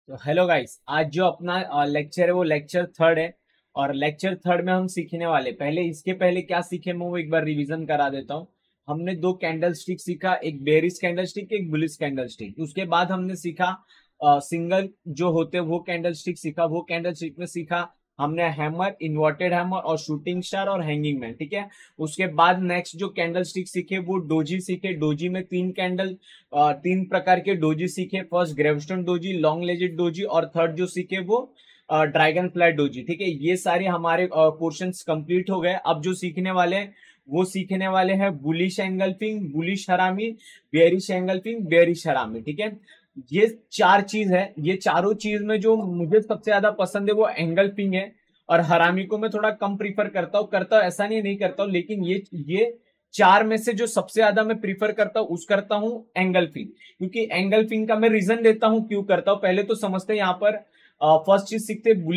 तो hello guys, आज जो अपना लेक्चर है वो लेक्चर थर्ड है। और लेक्चर थर्ड में हम सीखने वाले, पहले इसके पहले क्या सीखे मैं वो एक बार रिवीजन करा देता हूँ। हमने दो कैंडल स्टिक सीखा, एक बेरिश कैंडल स्टिक, एक बुलिश कैंडल स्टिक। उसके बाद हमने सीखा सिंगल जो होते वो कैंडल स्टिक सीखा। वो कैंडल स्टिक में सीखा हमने हैमर, इन्वर्टेड हैमर और शूटिंग स्टार और हैंगिंग मैन। ठीक है। उसके बाद नेक्स्ट जो कैंडल स्टिक सीखे वो डोजी सीखे। डोजी में तीन प्रकार के डोजी सीखे। First gravestone doji, long legged doji और थर्ड जो सीखे वो ड्रैगन फ्लाई डोजी। ठीक है, ये सारे हमारे पोर्शंस कंप्लीट हो गए। अब जो सीखने वाले हैं वो सीखने वाले हैं bullish engulfing, bullish harami, bearish engulfing, bearish harami. ठीक है, ये चार चीज है। ये चारों चीज में जो मुझे सबसे ज्यादा पसंद है वो एंगल्फिंग है। और हरामी को मैं थोड़ा कम प्रीफर करता हूँ, ऐसा नहीं करता हूँ, लेकिन ये चार में से जो सबसे ज्यादा मैं प्रीफर करता हूँ एंगल्फिंग। क्योंकि एंगल्फिंग का मैं रीजन देता हूँ क्यों करता हूँ। पहले तो समझते हैं यहाँ पर फर्स्ट चीज सीखते हैं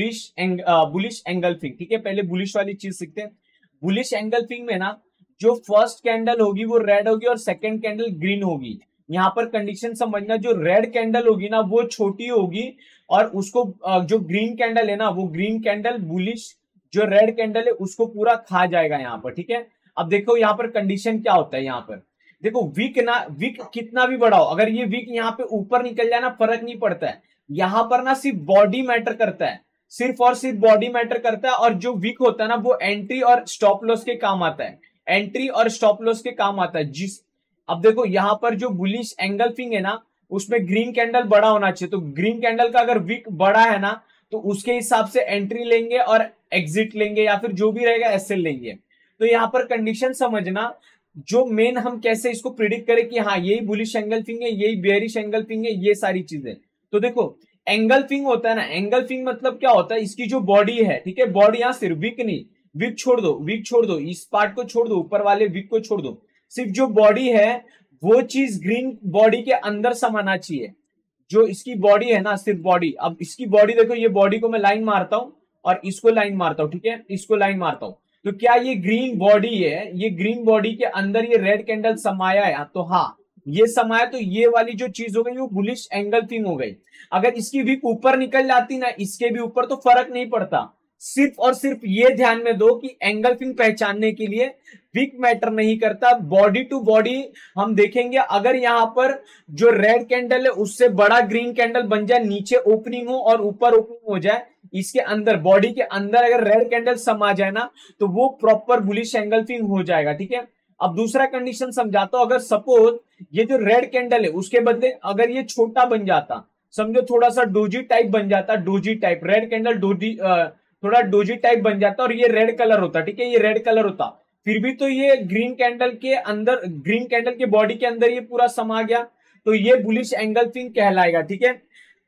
बुलिश एंगल्फिंग। ठीक है, पहले बुलिश वाली चीज सीखते हैं। बुलिश एंगल्फिंग में ना जो फर्स्ट कैंडल होगी वो रेड होगी और सेकंड कैंडल ग्रीन होगी। यहाँ पर कंडीशन समझना, जो रेड कैंडल होगी ना वो छोटी होगी और उसको जो ग्रीन कैंडल है ना वो ग्रीन कैंडल बुलिश जो रेड कैंडल है उसको पूरा खा जाएगा यहाँ पर। ठीक है, अब देखो यहाँ पर कंडीशन क्या होता है। यहाँ पर देखो विक कितना भी बड़ा हो, अगर ये विक यहाँ पे ऊपर निकल जाए ना फर्क नहीं पड़ता है। यहाँ पर ना सिर्फ बॉडी मैटर करता है, सिर्फ और सिर्फ बॉडी मैटर करता है। और जो विक होता है ना वो एंट्री और स्टॉप लॉस के काम आता है, एंट्री और स्टॉप लॉस के काम आता है। अब देखो यहाँ पर जो बुलिश एंगल्फिंग है ना उसमें ग्रीन कैंडल बड़ा होना चाहिए। तो ग्रीन कैंडल का अगर विक बड़ा है ना तो उसके हिसाब से एंट्री लेंगे और एग्जिट लेंगे या फिर जो भी रहेगा एसएल लेंगे। तो यहाँ पर कंडीशन समझना, जो मेन हम कैसे इसको प्रिडिक्ट करें कि हाँ यही बुलिश एंगल्फिंग है, यही बेयरिश एंगल्फिंग है, ये सारी चीजें। तो देखो एंगल्फिंग होता है ना, एंगल्फिंग मतलब क्या होता है, इसकी जो बॉडी है, ठीक है, बॉडी यहाँ सिर्फ विक नहीं, विक छोड़ दो, विक छोड़ दो, इस पार्ट को छोड़ दो, ऊपर वाले विक को छोड़ दो, सिर्फ जो बॉडी है वो चीज ग्रीन बॉडी के अंदर समाना चाहिए। जो इसकी बॉडी है ना, सिर्फ बॉडी। अब इसकी बॉडी देखो, ये बॉडी को मैं लाइन मारता हूं और इसको लाइन मारता हूं। ठीक है, इसको लाइन मारता हूं तो क्या ये ग्रीन बॉडी है, ये ग्रीन बॉडी के अंदर ये रेड कैंडल समाया है? तो हाँ ये समाया, तो ये वाली जो चीज हो गई वो बुलिश एंगल्फिंग हो गई। अगर इसकी विक ऊपर निकल जाती ना इसके भी ऊपर तो फर्क नहीं पड़ता। सिर्फ और सिर्फ ये ध्यान में दो कि एंगल्फिंग पहचानने के लिए विक मैटर नहीं करता, बॉडी टू बॉडी हम देखेंगे। अगर यहां पर जो रेड कैंडल है उससे बड़ा ग्रीन कैंडल बन जाए, नीचे ओपनिंग हो और ऊपर ओपनिंग हो जाए, इसके अंदर बॉडी के अंदर अगर रेड कैंडल समा जाए ना तो वो प्रॉपर बुलिश एंगल्फिंग हो जाएगा। ठीक है, अब दूसरा कंडीशन समझाता हूं। अगर सपोज ये जो रेड कैंडल है उसके बदले अगर ये छोटा बन जाता, समझो थोड़ा सा डोजी टाइप बन जाता, doji type red candle doji थोड़ा डोजी टाइप बन जाता और ये रेड कलर होता, ठीक है, ये रेड कलर होता, फिर भी तो ये ग्रीन कैंडल के अंदर, ग्रीन कैंडल के बॉडी के अंदर ये पूरा समा गया, तो ये बुलिश एंगल्फिंग कहलाएगा। ठीक है,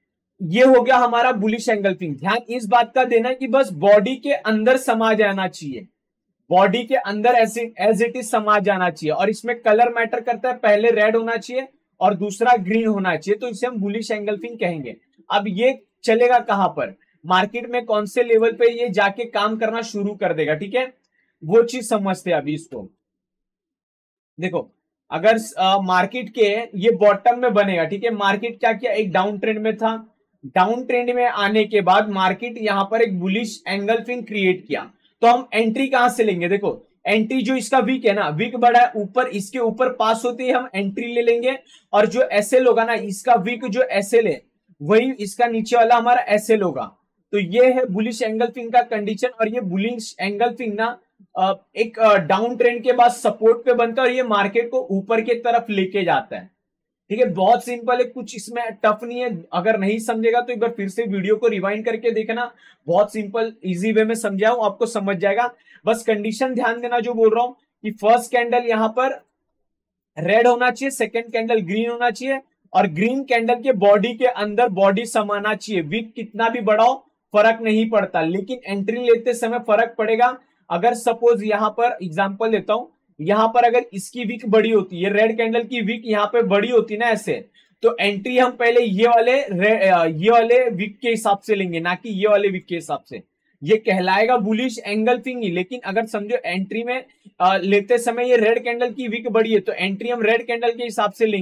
ये हो गया हमारा बुलिश एंगल्फिंग। ध्यान इस बात का देना कि बस बॉडी के अंदर समा जाना चाहिए, बॉडी के अंदर एज इट इज समा जाना चाहिए। और इसमें कलर मैटर करता है, पहले रेड होना चाहिए और दूसरा ग्रीन होना चाहिए, तो इसे हम बुलिश एंगल्फिंग कहेंगे। अब ये चलेगा कहां पर, मार्केट में कौन से लेवल पे ये जाके काम करना शुरू कर देगा। ठीक है, वो चीज समझते हैं अभी इसको। देखो अगर मार्केट के ये बॉटम में बनेगा, ठीक है, मार्केट क्या किया, एक डाउन ट्रेंड में था, डाउन ट्रेंड में आने के बाद मार्केट यहां पर एक बुलिश एंगल्फिंग क्रिएट किया, तो हम एंट्री कहां से लेंगे। देखो एंट्री जो इसका वीक है ना, वीक बड़ा है ऊपर, इसके ऊपर पास होती है हम एंट्री ले लेंगे। और जो एसएल होगा ना, इसका वीक जो एसएल है वही इसका नीचे वाला हमारा एसएल होगा। तो ये है बुलिश एंगल्फिंग का कंडीशन। और ये बुलिश एंगल्फिंग ना एक डाउन ट्रेंड के बाद सपोर्ट पे बनता है और ये मार्केट को ऊपर की तरफ लेके जाता है। ठीक है, बहुत सिंपल है, कुछ इसमें टफ नहीं है। अगर नहीं समझेगा तो एक बार फिर से वीडियो को रिवाइंड करके देखना, बहुत सिंपल इजी वे में समझा हूं, आपको समझ जाएगा। बस कंडीशन ध्यान देना जो बोल रहा हूं कि फर्स्ट कैंडल यहां पर रेड होना चाहिए, सेकंड कैंडल ग्रीन होना चाहिए और ग्रीन कैंडल के बॉडी के अंदर बॉडी समाना चाहिए। विक कितना भी बड़ा हो फर्क नहीं पड़ता, लेकिन एंट्री लेते समय फर्क पड़ेगा। अगर सपोज यहां पर एग्जांपल देता हूं, यहां पर अगर इसकी विक बड़ी होती है, रेड कैंडल की विक यहां पे बड़ी होती ना ऐसे, तो एंट्री हम पहले ये वाले विक के हिसाब से लेंगे, ना कि ये वाले विक के हिसाब से। ये कहलाएगा बुलिश एंगल्फिंग ही। लेकिन अगर समझो एंट्री में लेते समय ये रेड कैंडल की विक बड़ी है तो एंट्री हम रेड कैंडल के हिसाब से लेंगे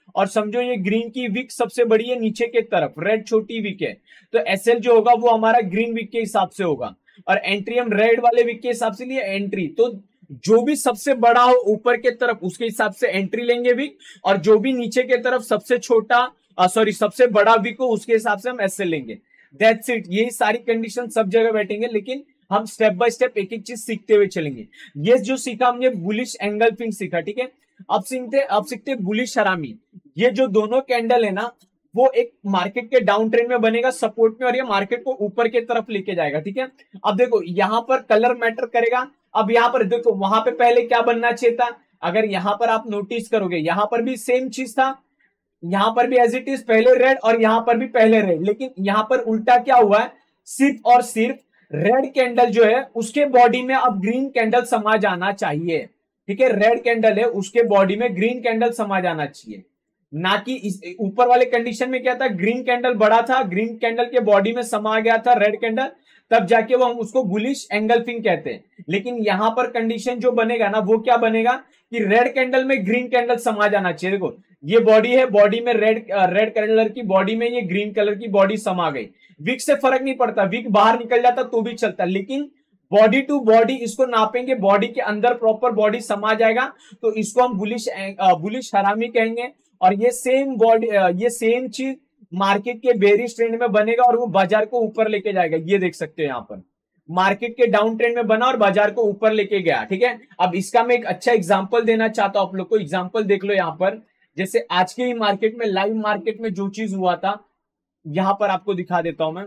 और समझो ये ग्रीन की विक सबसे बड़ी है नीचे के तरफ, रेड छोटी विक है, तो एसएल जो होगा वो हमारा ग्रीन विक के हिसाब से होगा, और एंट्री हम रेड वाले विक के हिसाब से लिए एंट्री। तो जो भी सबसे बड़ा हो ऊपर के तरफ उसके हिसाब से एंट्री लेंगे विक, और जो भी नीचे के तरफ सबसे छोटा सॉरी सबसे बड़ा विक हो उसके हिसाब से हम एसएल लेंगे। दैट्स इट, यही सारी कंडीशन सब जगह बैठेंगे, लेकिन हम स्टेप बाय स्टेप एक एक चीज सीखते हुए चलेंगे। ये जो सीखा हमने बुलिश एंगल्फिंग सीखा, ठीक है। अब सीखते बुलिश हरामी। ये जो दोनों कैंडल है ना वो एक मार्केट के डाउन ट्रेंड में बनेगा सपोर्ट में, और ये मार्केट को ऊपर की तरफ लेके जाएगा, ठीक है। अब देखो यहां पर कलर मैटर करेगा। अब यहां पर देखो वहां पे पहले क्या बनना चाहिए था, अगर यहां पर आप नोटिस करोगे यहां पर भी सेम चीज था, यहां पर भी एज इट इज पहले रेड और यहां पर भी पहले रेड, लेकिन यहां पर उल्टा क्या हुआ है, सिर्फ और सिर्फ रेड कैंडल जो है उसके बॉडी में अब ग्रीन कैंडल समा जाना चाहिए, ठीक है। रेड कैंडल है उसके बॉडी में ग्रीन कैंडल समा जाना चाहिए, ना कि इस ऊपर वाले कंडीशन में क्या था, ग्रीन कैंडल बड़ा था, ग्रीन कैंडल के बॉडी में समा गया था रेड कैंडल, तब जाके वो हम उसको बुलिश एंगल्फिंग कहते हैं। लेकिन यहां पर कंडीशन जो बनेगा ना वो क्या बनेगा कि रेड कैंडल में ग्रीन कैंडल समा जाना चाहिए। देखो ये बॉडी है, बॉडी में रेड कलर की बॉडी में ये ग्रीन कलर की बॉडी समा गई, विक से फर्क नहीं पड़ता, विक बाहर निकल जाता तो भी चलता, लेकिन बॉडी टू बॉडी इसको नापेंगे, बॉडी के अंदर प्रॉपर बॉडी समा जाएगा तो इसको हम बुलिश हरामी कहेंगे। और ये सेम बॉडी ये सेम चीज मार्केट के बेरिश ट्रेंड में बनेगा और वो बाजार को ऊपर लेके जाएगा। ये देख सकते हो यहाँ पर मार्केट के डाउन ट्रेंड में बना और बाजार को ऊपर लेके गया, ठीक है। अब इसका मैं एक अच्छा एग्जांपल देना चाहता हूं आप लोग को। एग्जांपल देख लो यहाँ पर, जैसे आज के ही मार्केट में लाइव मार्केट में जो चीज हुआ था यहां पर आपको दिखा देता हूं मैं।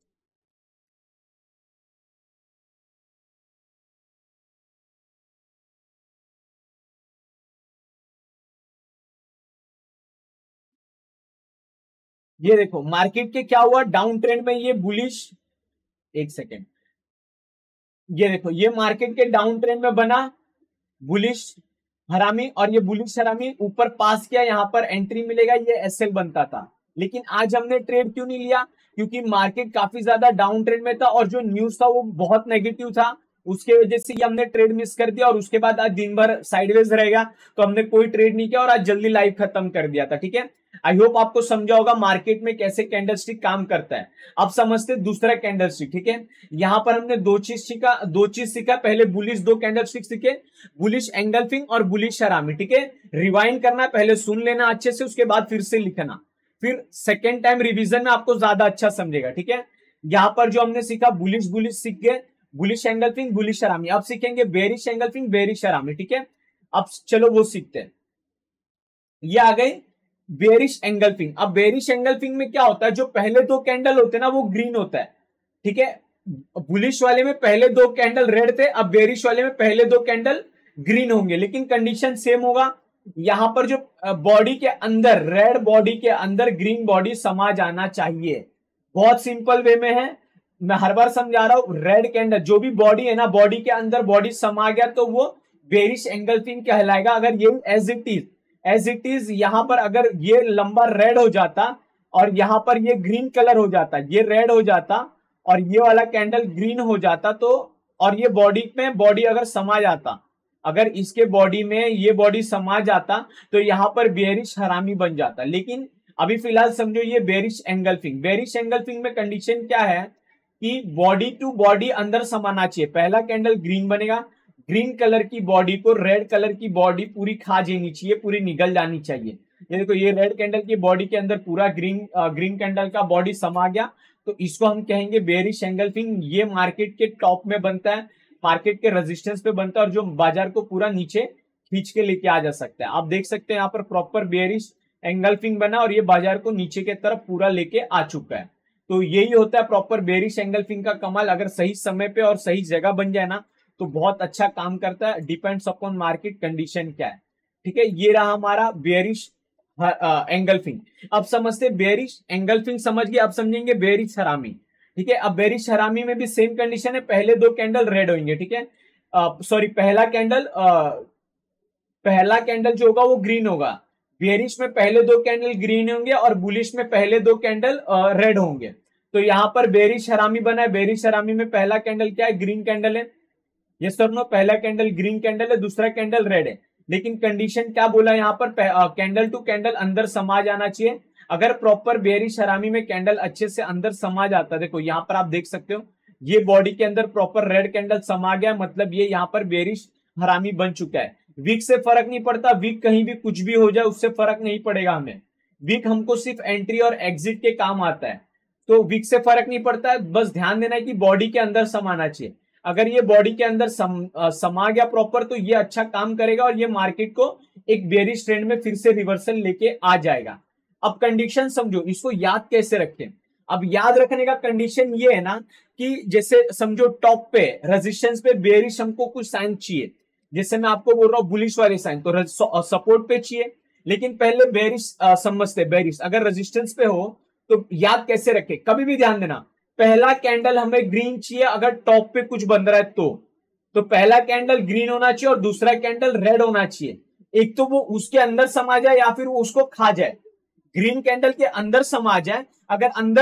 ये देखो मार्केट के क्या हुआ, डाउन ट्रेंड में ये बुलिश, एक सेकेंड, ये देखो ये मार्केट के डाउन ट्रेंड में बना बुलिश हरामी, और ये बुलिश हरामी ऊपर पास किया, यहां पर एंट्री मिलेगा, ये एसएल बनता था। लेकिन आज हमने ट्रेड क्यों नहीं लिया, क्योंकि मार्केट काफी ज्यादा डाउन ट्रेंड में था और जो न्यूज था वो बहुत नेगेटिव था, उसके वजह से ये हमने ट्रेड मिस कर दिया, और उसके बाद आज दिन भर साइडवेज रहेगा तो हमने कोई ट्रेड नहीं किया और आज जल्दी लाइव खत्म कर दिया था, ठीक है। आई होप आपको समझा होगा मार्केट में कैसे कैंडलस्टिक काम करता है। अब समझते दूसरा कैंडलस्टिक, ठीक है। यहां पर हमने दो चीज सीखा, पहले बुलिश दो कैंडलस्टिक सीखे, बुलिश एंगल्फिंग और बुलिश हरामी, ठीक है। रिवाइंड करना, पहले सुन लेना अच्छे से, उसके बाद फिर से लिखना, फिर सेकेंड टाइम रिवीजन में आपको ज्यादा अच्छा समझेगा, ठीक है। यहां पर जो हमने सीखा बुलिश बुलिश सीख गए, बुलिश एंगल्फिंग बुलिश हरामी। अब सीखेंगे बेरिश एंगल्फिंग बेरिश हरामी, ठीक है। अब चलो वो सीखते हैं। ये आ गए बेरिश एंगल्फिंग। अब बेरिश एंगल्फिंग में क्या होता है, जो पहले दो कैंडल होते हैं ना वो ग्रीन होता है, ठीक है। बुलिश वाले में पहले दो कैंडल रेड थे, अब बेरिश वाले में पहले दो कैंडल ग्रीन होंगे, लेकिन कंडीशन सेम होगा। यहां पर जो बॉडी के अंदर रेड बॉडी के अंदर ग्रीन बॉडी समा जाना चाहिए। बहुत सिंपल वे में है, मैं हर बार समझा रहा हूं। रेड कैंडल जो भी बॉडी है ना, बॉडी के अंदर बॉडी समा गया तो वो बेरिश एंगल्फिंग कहलाएगा। अगर ये एज इट इज यहां पर अगर ये लंबा रेड हो जाता और यहां पर ये ग्रीन कलर हो जाता, ये रेड हो जाता और ये वाला कैंडल ग्रीन हो जाता, तो और ये बॉडी में बॉडी अगर समा जाता, अगर इसके बॉडी में ये बॉडी समा जाता तो यहां पर बेरिश हरामी बन जाता। लेकिन अभी फिलहाल समझो ये बेरिश एंगल्फिंग। बेरिश एंगल्फिंग में कंडीशन क्या है कि बॉडी टू बॉडी अंदर समाना चाहिए। पहला कैंडल ग्रीन बनेगा, ग्रीन कलर की बॉडी को रेड कलर की बॉडी पूरी खा जानी चाहिए, पूरी निगल जानी चाहिए। ये देखो ये रेड कैंडल की बॉडी के अंदर पूरा ग्रीन कैंडल का बॉडी समा गया, तो इसको हम कहेंगे बेरिश एंगल्फिंग। ये मार्केट के टॉप में बनता है, मार्केट के रेजिस्टेंस पे बनता है, और जो बाजार को पूरा नीचे खींच के लेके आ जा सकता है। आप देख सकते हैं यहाँ पर प्रॉपर बेरिश एंगल्फिंग बना और ये बाजार को नीचे के तरफ पूरा लेके आ चुका है। तो यही होता है प्रॉपर बेरिश एंगल्फिंग का कमाल। अगर सही समय पे और सही जगह बन जाए ना तो बहुत अच्छा काम करता है। डिपेंड्स अपॉन मार्केट कंडीशन क्या है, ठीक है। ये रहा हमारा बेरिश एंगल्फिंग। अब समझते बेरिश एंगल्फिंग समझ गए, अब समझेंगे बेरिश हरामी, ठीक है। अब बेरिश हरामी में भी सेम कंडीशन है, पहले दो कैंडल रेड होंगे, ठीक है। सॉरी पहला कैंडल जो होगा वो ग्रीन होगा। बेरिश में पहले दो कैंडल ग्रीन होंगे और बुलिश में पहले दो कैंडल रेड होंगे। तो यहां पर बेरिश हरामी बना है। बेरिश हरामी में पहला कैंडल क्या है, ग्रीन कैंडल है। यस और नो, पहला कैंडल ग्रीन कैंडल है, दूसरा कैंडल रेड है। लेकिन कंडीशन क्या बोला यहाँ पर, कैंडल टू कैंडल अंदर समा जाना चाहिए। अगर प्रॉपर बेयरिश हरामी में कैंडल अच्छे से अंदर समा जाता है, देखो यहाँ पर आप देख सकते हो ये बॉडी के अंदर प्रॉपर रेड कैंडल समा गया, मतलब ये यहाँ पर बेयरिश हरामी बन चुका है। वीक से फर्क नहीं पड़ता, वीक कहीं भी कुछ भी हो जाए उससे फर्क नहीं पड़ेगा हमें। वीक हमको सिर्फ एंट्री और एग्जिट के काम आता है, तो वीक से फर्क नहीं पड़ता है। बस ध्यान देना है कि बॉडी के अंदर समाना चाहिए। अगर ये बॉडी के अंदर समा गया प्रॉपर तो ये अच्छा काम करेगा और ये मार्केट को एक बेयरिश ट्रेंड में फिर से रिवर्सल लेके आ जाएगा। अब कंडीशन समझो, इसको याद कैसे रखें। अब याद रखने का कंडीशन ये है ना कि जैसे समझो टॉप पे रेजिस्टेंस पे बेयरिश हमको कुछ साइन चाहिए, जैसे मैं आपको बोल रहा हूँ बुलिश वाले साइन, तो सपोर्ट पे चाहिए। लेकिन पहले बेयरिश समझते, बेयरिश अगर रेजिस्टेंस पे हो तो याद कैसे रखे, कभी भी ध्यान देना, पहला कैंडल हमें ग्रीन चाहिए अगर टॉप पे कुछ बन रहा है तो पहला कैंडल ग्रीन होना चाहिए और दूसरा कैंडल रेड होना चाहिए। एक तो वो उसके अंदर समा जाए या फिर वो उसको खा जाए। ग्रीन कैंडल के अंदर समा जाए, अगर अंदर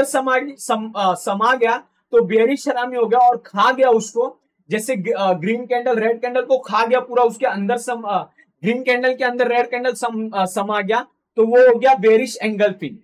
समा गया तो बेयरिश हरामी हो गया और खा गया उसको, जैसे ग्रीन कैंडल रेड कैंडल को खा गया पूरा, उसके अंदर ग्रीन कैंडल के अंदर रेड कैंडल समा गया तो वो हो गया बेयरिश एंगल्फिंग,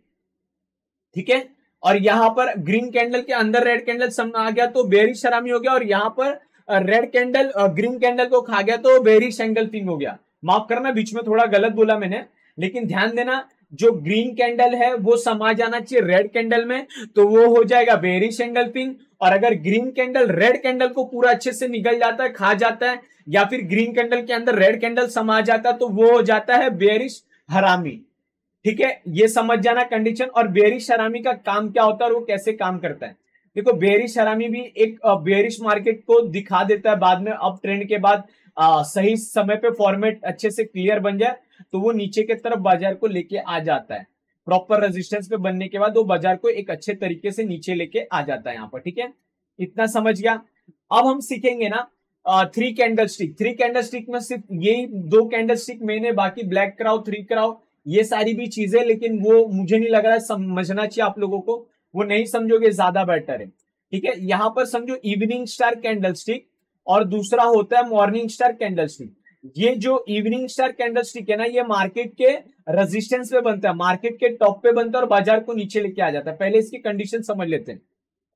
ठीक है। और यहां पर ग्रीन कैंडल के अंदर रेड कैंडल समा गया तो बेयरिश हरामी हो गया, और यहां पर रेड कैंडल ग्रीन कैंडल को खा गया तो बेयरिश एंगल्फिंग हो गया। माफ करना बीच में थोड़ा गलत बोला मैंने, लेकिन ध्यान देना जो ग्रीन कैंडल है वो समा जाना चाहिए रेड कैंडल में, तो वो हो जाएगा बेयरिश एंगल्फिंग। और अगर ग्रीन कैंडल रेड कैंडल को पूरा अच्छे से निगल जाता है, खा जाता है, या फिर ग्रीन कैंडल के अंदर रेड कैंडल समा जाता है तो वो हो जाता है बेयरिश हरामी, ठीक है। ये समझ जाना कंडीशन। और बेयरिश हरामी का काम क्या होता है और वो कैसे काम करता है। देखो बेयरिश हरामी भी एक बेयरिश मार्केट को दिखा देता है, बाद में अप ट्रेंड के बाद सही समय पे फॉर्मेट अच्छे से क्लियर बन जाए तो वो नीचे के तरफ बाजार को लेके आ जाता है। प्रॉपर रेजिस्टेंस पे बनने के बाद वो बाजार को एक अच्छे तरीके से नीचे लेके आ जाता है यहाँ पर, ठीक है। इतना समझ गया। अब हम सीखेंगे ना three candle stick. Three candle stick में सिर्फ यही दो कैंडल स्टिक मैंने, बाकी ब्लैक क्राउ, थ्री क्राउ, ये सारी भी चीजें, लेकिन वो मुझे नहीं लग रहा है समझना चाहिए आप लोगों को, वो नहीं समझोगे ज्यादा बेटर है, ठीक है। यहां पर समझो इवनिंग स्टार कैंडल स्टिक और दूसरा होता है मॉर्निंग स्टार कैंडल स्टिक। ये जो इवनिंग स्टार कैंडल स्टिक है ना, ये मार्केट के रेजिस्टेंस पे बनता है, मार्केट के टॉप पे बनता है और बाजार को नीचे लेके आ जाता है। पहले इसकी कंडीशन समझ लेते हैं।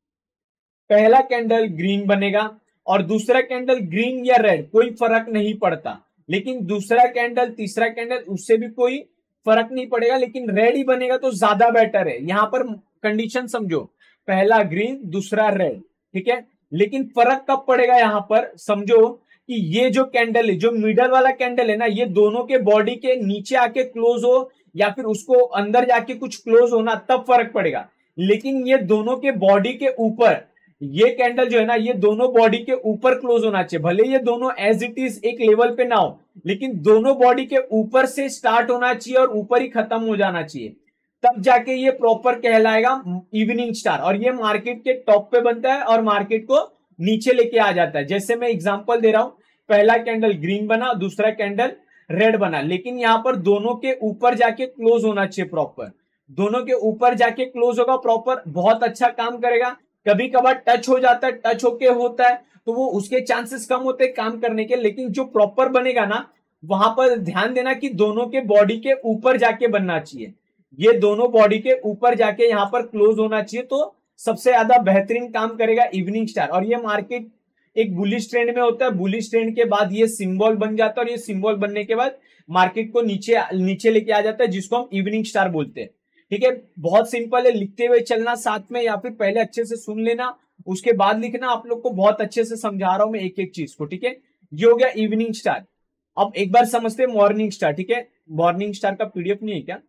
पहला कैंडल ग्रीन बनेगा और दूसरा कैंडल ग्रीन या रेड कोई फर्क नहीं पड़ता, लेकिन दूसरा कैंडल तीसरा कैंडल उससे भी कोई फर्क नहीं पड़ेगा, लेकिन रेड ही बनेगा तो ज्यादा बेटर है। यहां पर कंडीशन समझो, पहला ग्रीन दूसरा रेड, ठीक है। लेकिन फर्क कब पड़ेगा यहां पर समझो कि ये जो कैंडल है, जो मिडल वाला कैंडल है ना, ये दोनों के बॉडी के नीचे आके क्लोज हो या फिर उसको अंदर जाके कुछ क्लोज होना, तब फर्क पड़ेगा। लेकिन ये दोनों के बॉडी के ऊपर, ये कैंडल जो है ना, ये दोनों बॉडी के ऊपर क्लोज होना चाहिए। भले ये दोनों एज इट इज एक लेवल पे ना हो, लेकिन दोनों बॉडी के ऊपर से स्टार्ट होना चाहिए और ऊपर ही खत्म हो जाना चाहिए, तब जाके ये प्रॉपर कहलाएगा इवनिंग स्टार। और ये मार्केट के टॉप पे बनता है और मार्केट को नीचे लेके आ जाता है। जैसे मैं एग्जांपल दे रहा हूं, पहला कैंडल ग्रीन बना, दूसरा कैंडल रेड बना, लेकिन यहां पर दोनों के ऊपर जाके क्लोज होना चाहिए प्रॉपर। दोनों के ऊपर जाके क्लोज होगा प्रॉपर, बहुत अच्छा काम करेगा। कभी कभार टच हो जाता है, टच होके होता है तो वो उसके चांसेस कम होते हैं काम करने के, लेकिन जो प्रॉपर बनेगा ना, वहां पर ध्यान देना कि दोनों के बॉडी के ऊपर जाके बनना चाहिए। ये दोनों बॉडी के ऊपर जाके यहाँ पर क्लोज होना चाहिए, तो सबसे ज्यादा बेहतरीन काम करेगा इवनिंग स्टार। और ये मार्केट एक बुलिश ट्रेंड में होता है, बुलिश ट्रेंड के बाद ये सिंबल बन जाता है और ये सिंबल बनने के बाद मार्केट को नीचे नीचे लेके आ जाता है, जिसको हम इवनिंग स्टार बोलते हैं, ठीक है। बहुत सिंपल है, लिखते हुए चलना साथ में, या फिर पहले अच्छे से सुन लेना उसके बाद लिखना। आप लोग को बहुत अच्छे से समझा रहा हूं मैं एक एक चीज को, ठीक है। ये हो गया इवनिंग स्टार। अब एक बार समझते हैं मॉर्निंग स्टार, ठीक है। मॉर्निंग स्टार का पीडीएफ नहीं है क्या?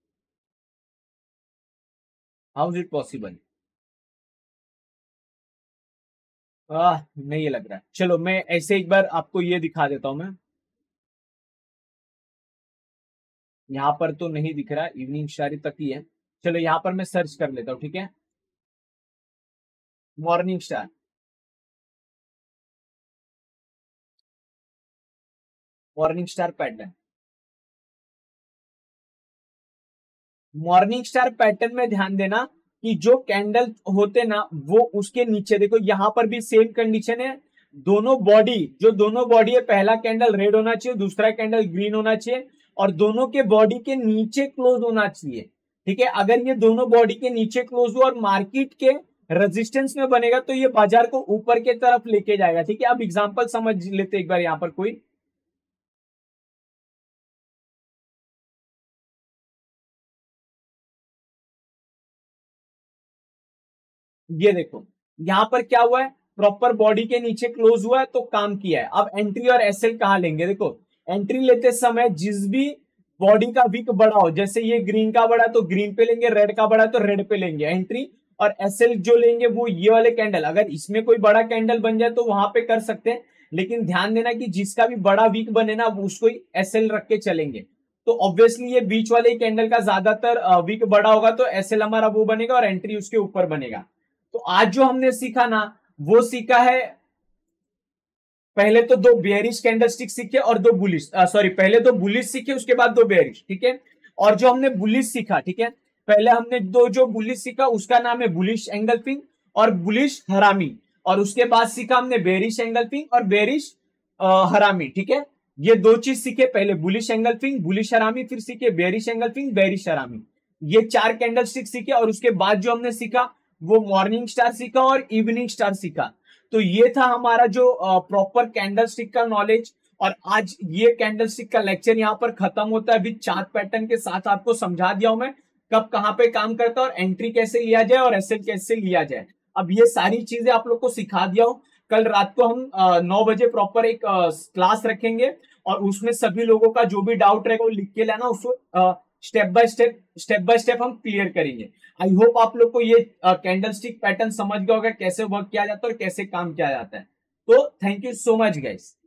How is it possible? नहीं, ये लग रहा है। चलो मैं ऐसे एक बार आपको ये दिखा देता हूं मैं। यहां पर तो नहीं दिख रहा, इवनिंग स्टार तक ही है। चलो यहां पर मैं सर्च कर लेता हूं, ठीक है। Morning star, morning star pattern. Morning star pattern में ध्यान देना कि जो कैंडल होते ना, वो उसके नीचे देखो, यहां पर भी सेम कंडीशन है। दोनों बॉडी है, पहला कैंडल रेड होना चाहिए, दूसरा कैंडल ग्रीन होना चाहिए, और दोनों के बॉडी के नीचे क्लोज होना चाहिए। ठीक है, अगर ये दोनों बॉडी के नीचे क्लोज हुआ और मार्केट के रेजिस्टेंस में बनेगा तो ये बाजार को ऊपर के तरफ लेके जाएगा। ठीक है, अब एग्जांपल समझ लेते एक बार यहां पर कोई। ये देखो यहां पर क्या हुआ है, प्रॉपर बॉडी के नीचे क्लोज हुआ है तो काम किया है। अब एंट्री और एसएल कहां लेंगे, देखो एंट्री लेते समय जिस भी बॉडी का विक बड़ा हो, जैसे ये ग्रीन का बड़ा तो ग्रीन पे लेंगे, रेड का बड़ा तो रेड पे लेंगे एंट्री, और एसएल जो लेंगे वो ये वाले कैंडल, अगर इसमें कोई बड़ा कैंडल बन जाए तो वहां पे कर सकते हैं, लेकिन ध्यान देना कि जिसका भी बड़ा वीक बने ना वो उसको एसएल रख के चलेंगे। तो ऑब्वियसली ये बीच वाले कैंडल का ज्यादातर वीक बड़ा होगा तो एसएल हमारा वो बनेगा और एंट्री उसके ऊपर बनेगा। तो आज जो हमने सीखा ना वो सीखा है, पहले तो दो बेयरिश कैंडलस्टिक सीखे और दो बुलिश, सॉरी पहले दो बुलिश सीखे उसके बाद दो बेयरिश। ठीक है, और जो हमने बुलिश सीखा, ठीक है, पहले हमने दो जो बुलिश सीखा उसका नाम है बुलिश एंगल्फिंग और बुलिश हरामी, और उसके बाद सीखा हमने बेयरिश एंगल्फिंग और बेयरिश हरामी। ठीक है, ये दो चीज सीखे, पहले बुलिश एंगल्फिंग बुलिश हरामी, फिर सीखे बेयरिश एंगल्फिंग बेयरिश हरामी। ये चार कैंडलस्टिक सीखे, और उसके बाद जो हमने सीखा वो मॉर्निंग स्टार सीखा और इवनिंग स्टार सीखा। तो ये था हमारा जो प्रॉपर कैंडलस्टिक का नॉलेज, और आज ये कैंडलस्टिक का लेक्चर यहाँ पर खत्म होता है। विद चार्ट पैटर्न के साथ आपको समझा दिया हूं मैं कब कहाँ पे काम करता है और एंट्री कैसे लिया जाए और एसएल कैसे लिया जाए। अब ये सारी चीजें आप लोग को सिखा दिया हूं। कल रात को हम 9 बजे प्रॉपर एक क्लास रखेंगे, और उसमें सभी लोगों का जो भी डाउट रहेगा वो लिख के लाना, उसको स्टेप बाय स्टेप हम क्लियर करेंगे। आई होप आप लोग को ये कैंडलस्टिक पैटर्न समझ गया होगा कैसे वर्क किया जाता है और कैसे काम किया जाता है। तो thank you so much guys.